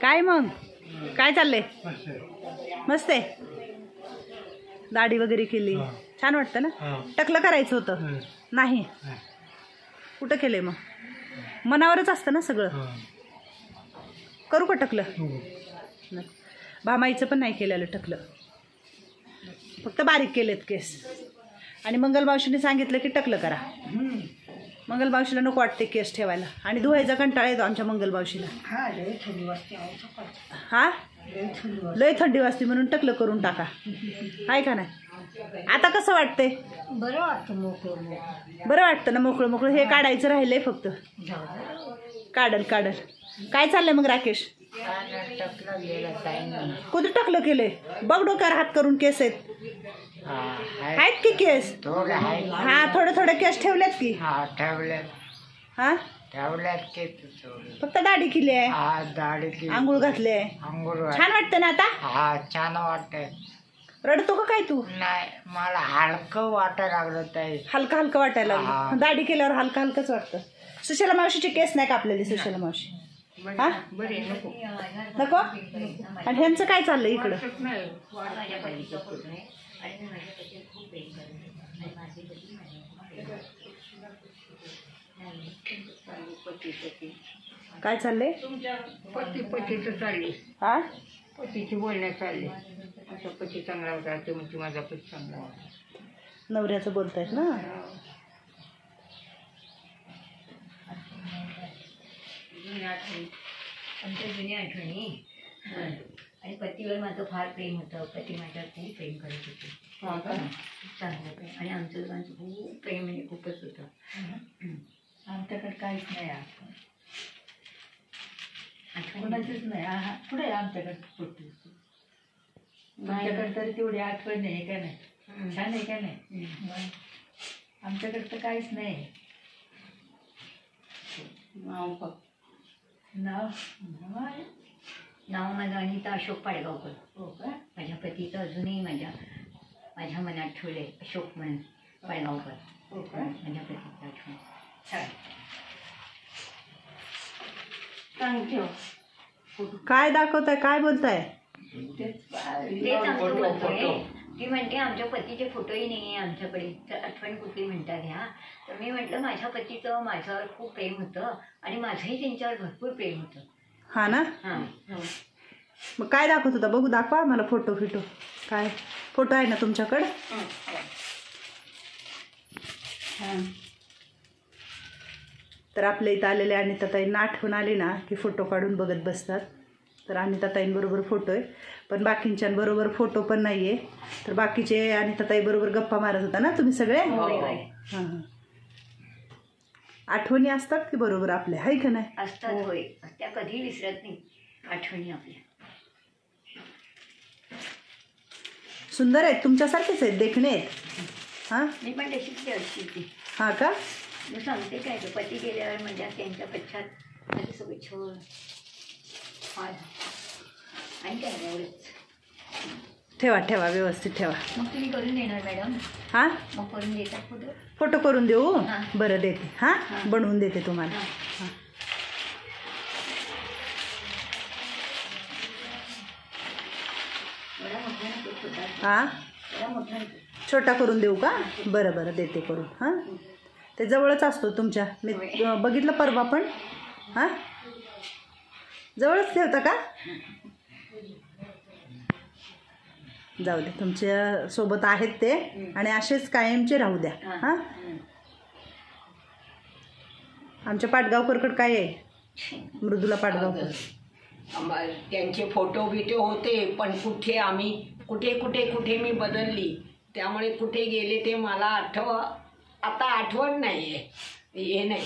काय मग काय चाललंय? मस्त आहे. दाढी वगैरे केली, छान वाटतं ना? टकलं करायचं होतं नाही? कुठं केलंय मग? मनावरच असतं ना सगळं. करू का टकलं? भामाईचं पण नाही केलेलं टकलं, फक्त बारीक केलेत केस. आणि मंगलमावशीने सांगितलं की टकलं करा. मंगलमावशीला नको वाटते केस ठेवायला आणि धुवायचा कंटाळा येतो आमच्या मंगलमावशीला. हा लय थंडी वाजते म्हणून टकलं करून टाका, आहे का नाही? आता कसं वाटतंय? बरं वाटतं मोकळं. बरं वाटतं ना मोकळं मोकळं. हे काढायचं राहिलंय फक्त. काढल काढल. काय चाललंय मग राकेश? कुठं टकलं केलंय? बघ डोक्यावर हात करून केस आहेत की केस? हा थोडे थोडे केस ठेवलेत की? हा फक्त दाढी केली आहे, आंघोळ घातले, छान वाटतं ना आता? छान वाटतंय. रडतो का काय तू? नाही, मला हलकं वाटायला लागलं ताई. हलकं हलकं वाटायला लागलं. दाढी केल्यावर हलकं हलकंच वाटतं. सुशला मावशीचे केस नाही कापलेले सुशला मावशी? हा नको. आणि ह्यांचं काय चाललं इकडं? काय चाललंय? पतीचं चालले. हा पतीची बोलण्यात चालले. असा पती चांगला होता ते म्हणते माझा पती चांगला होता. नवऱ्याचं बोलतायत ना? आमच्या जुन्या आठवणी. आणि पतीवर माझं फार प्रेम होतं. पती माझ्यावर खूप प्रेम करत होते. चांगलं प्रेम. आणि आमचं दोघांचं खूप प्रेम म्हणजे खूपच होतं. आमच्याकडे काहीच नाही आठवणच नाही. पुढे आमच्याकडे फोटो. आमच्याकडे तरी तेवढी आठवण आहे का नाही? छान आहे का नाही? आमच्याकडे तर काहीच नाही. नाव माझं अनिता अशोक पाडगावकर. हो का? माझ्या पतीचं अजूनही माझ्या मनात ठेवलंय अशोक म्हणून पाडगावकर. हो का? माझ्या पतीचं आठवण. छान. काय दाखवताय? काय बोलताय? तेच आमचं बोलतोय. ती म्हणते आमच्या पतीचे फोटोही नाही आहे आमच्याकडे, तर आठवण कुठली म्हणतात ह्या. तर मी म्हटलं माझ्या पतीचं माझ्यावर खूप प्रेम होतं आणि माझंही त्यांच्यावर भरपूर प्रेम होतं. हा ना? हां. मग काय दाखवत होता? बघू, दाखवा मला फोटो. काय फोटो आहे ना तुमच्याकडं? तर आपल्या इथं आलेल्या अनिताताईंना आठवण आली ना की फोटो काढून बघत बसतात. तर अनिताताईंबरोबर फोटो आहे, पण बाकींच्याबरोबर फोटो पण नाही आहे. तर बाकीचे अनिताताईबरोबर गप्पा मारत होता ना तुम्ही सगळे? हां. आठवणी असतात की बरोबर आपल्या, आहे का नाही? असतात. होय, त्या कधी विसरत नाही आठवणी आपल्या. सुंदर आहेत, तुमच्यासारखेच आहेत, देखणे आहेत. हां, मी पण तशीच अशी ती. हां का? मी सांगते काय, पती गेल्यावर म्हणजे त्यांच्या पश्चात माझी सगळी छळ आणि काय एवढंच. ठेवा व्यवस्थित ठेवा. मग तुम्ही करून देणार मॅडम? हां, मग करून देतात फोटो? फोटो करून देऊ? हां. बरं देते. हां, बनवून देते तुम्हाला. हां. हां, छोटा करून देऊ का? बरं देते करून. हां, ते जवळच असतो तुमच्या, मी बघितलं परवा पण. हां, जवळच ठेवता का? जाऊ दे, तुमच्या सोबत आहेत ते आणि असेच कायमचे राहू द्या. हां, आमच्या पाटगावकरकडे काय आहे? मृदुला पाटगावकर. त्यांचे फोटो बिटो होते, पण कुठे मी बदलली, त्यामुळे कुठे गेले ते मला आता आठवण नाही आहे. हे नाही,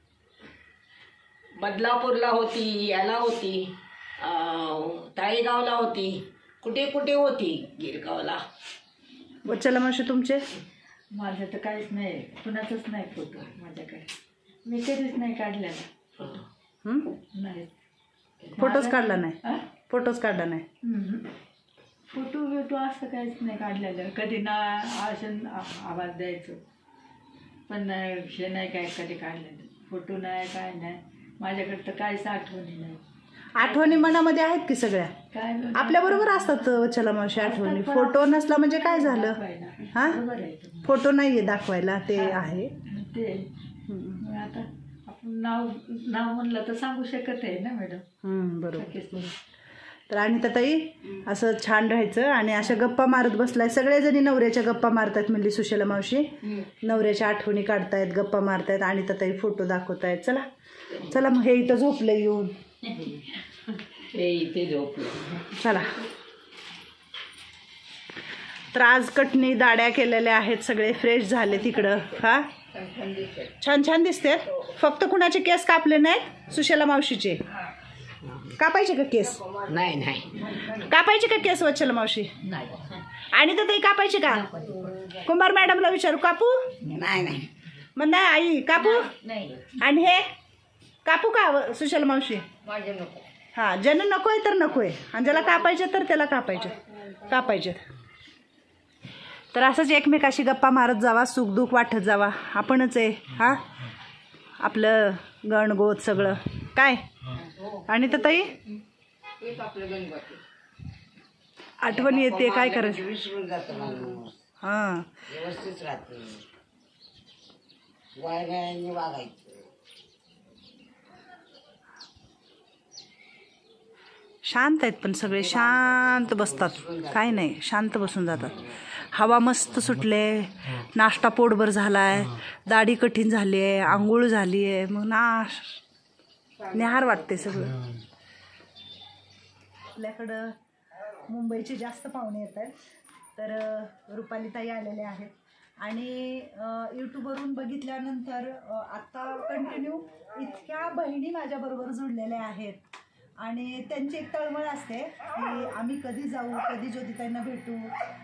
बदलापूरला होती, याला होती, ताळेगावला होती, कुठे होती, गिरगावला. वच्छला मावशी तुमचे? माझं तर काहीच नाही, कुणाचंच नाही फोटो माझ्याकडे. मी कधीच नाही काढलेला फोटो. नाही, फोटोच काढला नाही? फोटोच काढला नाही? फोटो असं काहीच नाही काढलेलं. कधी ना असं आवाज द्यायचो, पण हे नाही काय कधी काढलेलं. फोटो नाही, काय नाही माझ्याकडे, तर काहीच आठवणी नाही. आठवणी मनामध्ये आहेत की सगळ्या काय आपल्या बरोबर असतात वच्छला मावशी आठवणी. फोटो नसला म्हणजे काय झालं हा, फोटो नाहीये दाखवायला, ते आहे. ते आता आपण नाव नाव म्हणलं तर सांगू शकत आहे ना मॅडम. बरोबर. तर आणि ताई असं छान राहायचं आणि अशा गप्पा मारत बसलाय. सगळेजणी नवऱ्याच्या गप्पा मारतायत म्हणली सुशला मावशी. नवऱ्याच्या आठवणी काढतायत, गप्पा मारतायत आणि ताई फोटो दाखवतायत. चला चला मग हे इथं झोपलं येऊन, हे इथे झोपलं. चला. तर आज कटणी दाड्या केलेल्या आहेत, सगळे फ्रेश झाले तिकडं. हा छान छान दिसते. फक्त कुणाचे केस कापले नाहीत, सुशला मावशीचे. कापायचे का केस? नाही नाही कापायचे का केस वच्छला मावशी? आणि तर ते कापायचे का? कुंभार मॅडमला विचारू कापू? नाही नाही मग नाही आई कापू. नाही आणि हे कापू का सुशला मावशी? माझे नको. हा, ज्यानं नकोय तर नकोय, आणि ज्याला कापायचे तर त्याला कापायचे. तर असंच एकमेकाशी गप्पा मारत जावा, सुखदुःख वाटत जावा. आपणच आहे हा आपलं गणगोत सगळं काय. आणि तर ताई आठवण येते, काय करायचं. विसरून जातो माणूस, हां व्यवस्थित राहते, वागायला वागायचं. शांत आहेत पण सगळे शांत बसतात, काय नाही, शांत बसून जातात. हवा मस्त सुटले, नाश्ता पोटभर झालाय, दाढी कठीण झाली आहे, आंघोळ झाली आहे, मग निहार वाटते सगळं. आपल्याकडं मुंबईचे जास्त पाहुणे येत आहेत. तर रुपालीताई आलेले आहेत आणि यूट्यूबवरून बघितल्यानंतर आत्ता कंटिन्यू इतक्या बहिणी माझ्याबरोबर जुळलेल्या आहेत. आणि त्यांची एक तळमळ असते की आम्ही कधी जाऊ, कधी ज्योतिताईंना भेटू,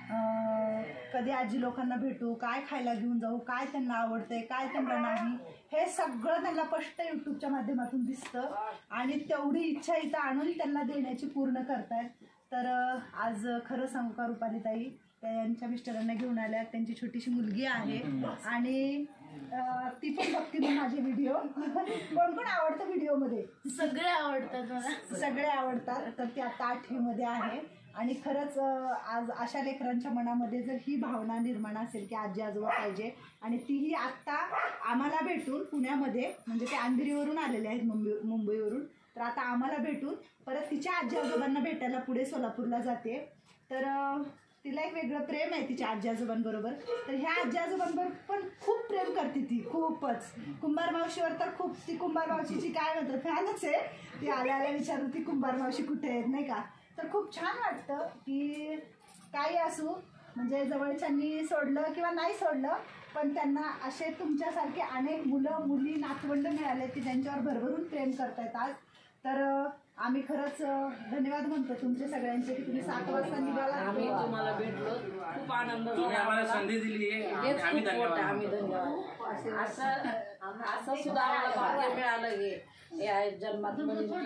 कधी आजी लोकांना भेटू, काय खायला घेऊन जाऊ, काय त्यांना आवडतंय, काय त्यांना नाही, हे सगळं त्यांना स्पष्ट यूट्यूबच्या माध्यमातून दिसतं. आणि तेवढी इच्छा इथं आणून त्यांना देण्याची पूर्ण करतायत. तर आज खरं सांगू का रुपालीताई त्यांच्या मिस्टरांना घेऊन आल्या. त्यांची छोटीशी मुलगी आहे आणि ती पण बघते मग माझे व्हिडिओ. कोण कोण आवडतं व्हिडिओमध्ये? सगळे आवडतात मला, सगळे आवडतात. तर ती आता 8वीमध्ये आहे. आणि खरंच आज अशा लेकरांच्या मनामध्ये जर ही भावना निर्माण असेल की आजी आजोबा पाहिजे, आणि तीही आत्ता आम्हाला भेटून पुण्यामध्ये, म्हणजे ते अंधेरीवरून आलेले आहेत मुंबईवरून, तर आता आम्हाला भेटून परत तिच्या आजी आजोबांना भेटायला पुढे सोलापूरला जाते. तर तिला एक वेगळं प्रेम आहे तिच्या आजी आजोबांबरोबर. तर ह्या आजी आजोबांबरोबर पण खूप प्रेम करते ती, खूपच. कुंभार मावशीवर तर खूप, ती कुंभार मावशीची काय म्हणतात फॅनच आहे. ती आल्या विचारत ती कुंभार मावशी कुठे आहेत, नाही का. तर खूप छान वाटतं की काही असू, म्हणजे जवळच्यांनी सोडलं किंवा नाही सोडलं, पण त्यांना असे तुमच्यासारखे अनेक मुलं मुली नातवंड मिळाले की त्यांच्यावर भरभरून प्रेम करतायत आज. तर आम्ही खरंच धन्यवाद म्हणतो तुमचे सगळ्यांचे की तुम्ही 7 वाजता निघाला. आम्ही तुम्हाला भेटलो, खूप आनंद तुम्ही आम्हाला संधी दिली आहे, आम्ही धन्यवाद. आम्ही धन्यवाद. असं सुद्धा आम्हाला भाग्य मिळालं की या जन्मात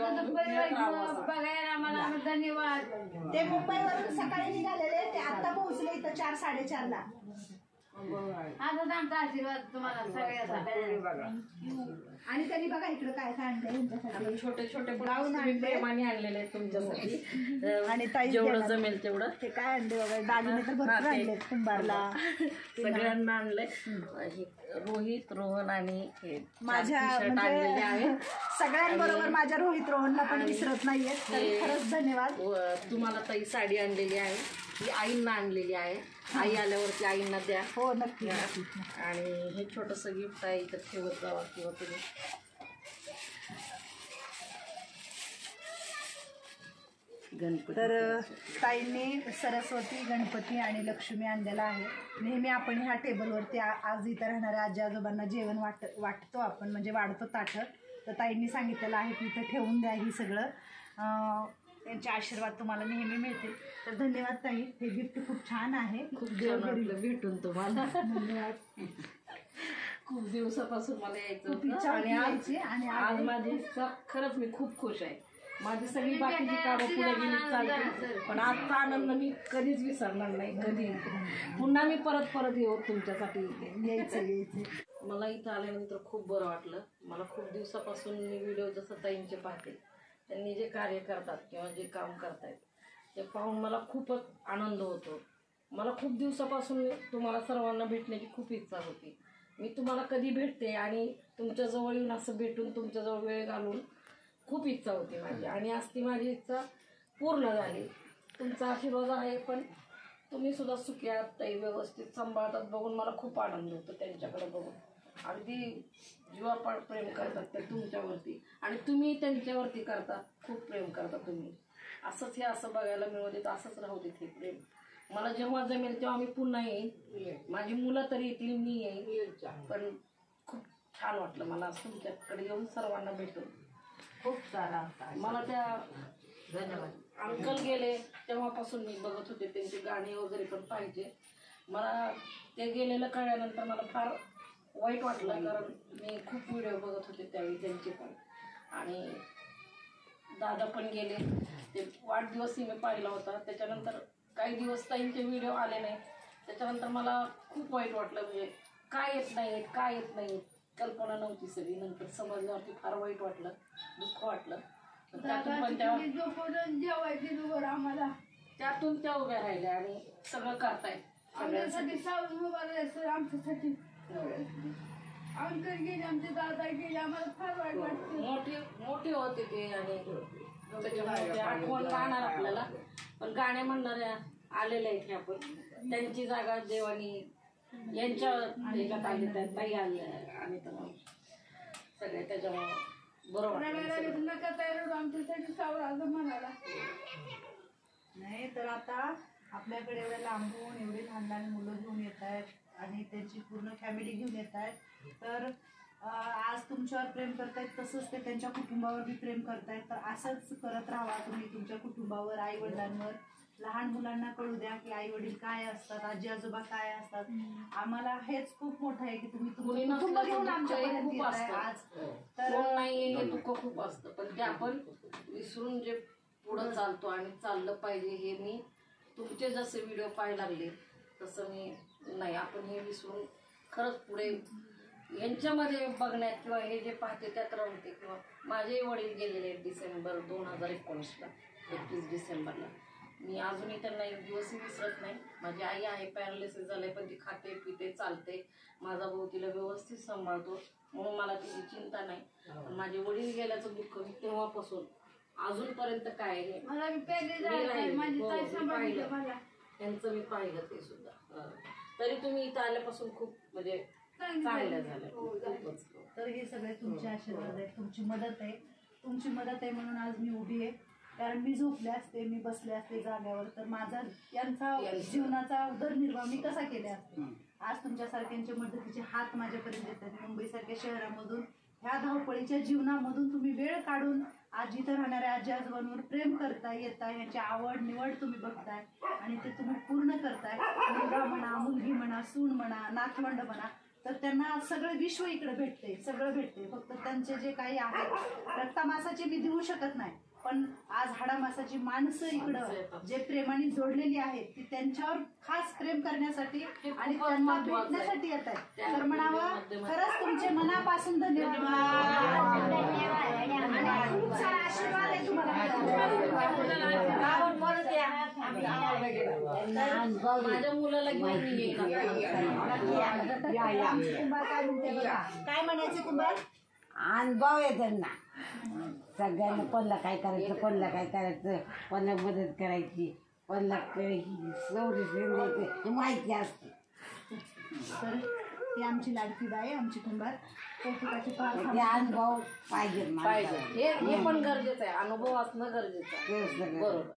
बघायला आम्हाला धन्यवाद. ते मुंबईवरून सकाळी निघालेले, ते आता पोहोचले इथं 4-4:30ला. आजच आमचा आशीर्वाद तुम्हाला सगळ्यांचा. आणि त्यांनी बघा इकडं काय काय आणलंय यांच्यासाठी. छोटे छोटे गाऊन आणले प्रेमाने आणलेले आहेत तुमच्यासाठी. आणि ताई जेवढं जमेल तेवढं. ते काय आणले बघा, दागिने तर भरपूर आणले कुंभारला. सगळ्यांना आणलंय. रोहित, रोहन आणि हे माझ्या t-shirt आणलेले म्हणजे आहेत. सगळ्यांबरोबर माझ्या रोहित रोहनला पण विसरत नाहीये. तर खरंच धन्यवाद. तुम्हाला ताई साडी आणलेली आहे, ही आईंना आणलेली आहे. आई आल्यावरती आईंना द्या. हो नक्की. आणि हे छोटंसं गिफ्ट आहे, इथं ठेवत जावा किंवा तुम्ही. तर ताईंनी सरस्वती, गणपती आणि लक्ष्मी आणलेला आहे. नेहमी आपण ह्या टेबलवरती आज इथं राहणाऱ्या आजी आजोबांना जेवण वाटतो आपण, म्हणजे वाढतो ताटं. तर ताईंनी सांगितलेलं आहे की इथं ठेवून द्या ही सगळं. त्यांचे आशीर्वाद तुम्हाला नेहमी मिळतील. तर धन्यवाद ताई, हे गिफ्ट खूप छान आहे. खूप देवघरी भेटून तुम्हाला धन्यवाद. खूप दिवसापासून मला यायचं होतं आणि आज माझी इच्छा, खरंच मी खूप खुश आहे. माझी सगळी बाकीची कामं पुढे गेली चालते, पण आजचा आनंद मी कधीच विसरणार नाही. कधी पुन्हा मी परत येऊ तुमच्यासाठी यायचं. मला इथं आल्यानंतर खूप बरं वाटलं. मला खूप दिवसापासून मी व्हिडिओ जसं ताईंचे पाहते, त्यांनी जे कार्य करतात किंवा जे काम करतायत ते पाहून मला खूपच आनंद होतो. मला खूप दिवसापासून तुम्हाला सर्वांना भेटण्याची खूप इच्छा होती. मी तुम्हाला कधी भेटते आणि तुमच्याजवळ येऊन असं भेटून तुमच्याजवळ वेळ घालून खूप इच्छा होती माझी, आणि आज ती माझी इच्छा पूर्ण झाली. तुमचा आशीर्वाद आहे, पण तुम्ही सुद्धा सुखी आहात ताई, व्यवस्थित सांभाळतात बघून मला खूप आनंद होतो. त्यांच्याकडे बघून अगदी जीवापाड प्रेम करतात ते तुमच्यावरती, आणि तुम्ही त्यांच्यावरती करता, खूप प्रेम करता तुम्ही. असंच हे असं बघायला मिळू देत, असंच राहू देत हे प्रेम. मला जेव्हा जमेल तेव्हा मी पुन्हा येईन, माझी मुलं तरी येतील, मी येईन. पण खूप छान वाटलं मला आज तुमच्याकडे येऊन सर्वांना भेटून. खूप सारा मला त्या अंकल गेले तेव्हापासून मी बघत होते त्यांची गाणी वगैरे पण पाहिजे. मला ते गेलेलं कळल्यानंतर मला फार वाईट वाटलं, कारण मी खूप व्हिडिओ बघत होते त्यावेळी त्यांचे पण. आणि दादा पण गेले, ते वाढदिवसही मी पाहिला होता. त्याच्यानंतर काही दिवस ताईंचे व्हिडिओ आले नाही. त्याच्यानंतर मला खूप वाईट वाटलं, म्हणजे काय येत नाही, कल्पना नव्हती सगळी. नंतर समजल्यावरती फार वाईट वाटलं, दुःख वाटलं. त्यातून पण त्यातून त्या उभ्या राहिल्या आणि सगळं करतायत सगळ्यांसाठी. मोठे होते ते, आणि त्याच्यामुळे आठवण राहणार आपल्याला. पण गाणे म्हणणाऱ्या आलेल्या आहेत आपण, त्यांची जागा देवानी यांच्या ह्याच्यात आली, त्या ताई आल्या आणि सगळे, त्याच्यामुळे बरोबर. नाही तर आता आपल्याकडे एवढ्या लांबून एवढी लहान लहान मुलं घेऊन येत आहेत आणि त्यांची पूर्ण फॅमिली घेऊन येत आहेत. तर आज तुमच्यावर प्रेम करतायत, तसंच ते त्यांच्या कुटुंबावर बी प्रेम करतायत. तर असंच करत राहा तुम्ही तुमच्या कुटुंबावर, आई वडिलांवर. लहान मुलांना कळू द्या की आई वडील काय असतात, आजी आजोबा काय असतात. आम्हाला हेच खूप मोठं आहे की तुम्ही तुमचं कुटुंब घेऊन आमच्यापर्यंत येताय आज. तर नाही, हे दुःख खूप असतं, पण ते आपण विसरून जे पुढं चालतो आणि चाललं पाहिजे, हे मी तुमचे जसे व्हिडिओ पाहायला लागले तसं मी नाही. आपण हे विसरून खरंच पुढे यांच्यामध्ये बघण्यात किंवा हे जे पाहते त्यात राहते. किंवा माझे वडील गेलेले डिसेंबर 2019ला, 21 डिसेंबरला. मी अजूनही त्यांना एक दिवसही विसरत नाही. माझी आई आहे, पॅरालिसिस झाले, पण ती खाते पिते चालते. माझा भाऊ तिला व्यवस्थित सांभाळतो, म्हणून मला तिची चिंता नाही. पण माझे वडील गेल्याचं दुःख मी तेव्हापासून अजूनपर्यंत काय आहे त्यांचं मी पाहिलं ते सुद्धा. तरी तुम्ही इथं आल्यापासून खूप म्हणजे चांगल्या झाल्या खूपच. तर हे सगळे तुमचे आशीर्वाद आहेत, तुमची मदत आहे. तुमची मदत आहे म्हणून आज मी उभी आहे. कारण मी झोपले असते, मी बसले असते जाग्यावर, तर माझा यांचा जीवनाचा उदरनिर्वाह मी कसा केला असते. आज तुमच्यासारख्यांचे मदतीचे हात माझ्यापर्यंत येतात. मुंबईसारख्या शहरामधून, ह्या धावपळीच्या जीवनामधून तुम्ही वेळ काढून आज इथं राहणाऱ्या आजी आजोबांवर प्रेम करताय, येताय, ह्यांची आवड निवड तुम्ही बघताय आणि ते तुम्ही पूर्ण करताय. मुलगा म्हणा, मुलगी म्हणा, सून म्हणा, नातवंड म्हणा, तर त्यांना सगळं विश्व इकडे भेटते, सगळं भेटते. फक्त त्यांचे जे काही आहेत रक्तामासाचे मी देऊ शकत नाही, पण आज हाडामासाची माणसं इकडं जे प्रेमाने जोडलेली आहेत ती त्यांच्यावर खास प्रेम करण्यासाठी आणि त्यांना भेटण्यासाठी येत आहेत. तर म्हणावं खरंच तुमचे मनापासून धन्यवाद आणि खूप सारा आशीर्वाद आहे तुम्हाला. माझ्या मुलाला घेऊन येईल. काय म्हणायचे कुंभार? अनुभव आहे त्यांना सगळ्यांना, कोणाला काय करायचं, कोणाला काय करायचं, कोणाला मदत करायची, कोणाला संरक्षण द्यायचं, हे माहिती असते. तर ती आमची लाडकी बाई, आमची कुंभार, कौतुकाची फार ते अनुभव पाहिजे हे पण गरजेचं आहे, अनुभव असणं गरजेचं आहे. बरोबर. बरोबर.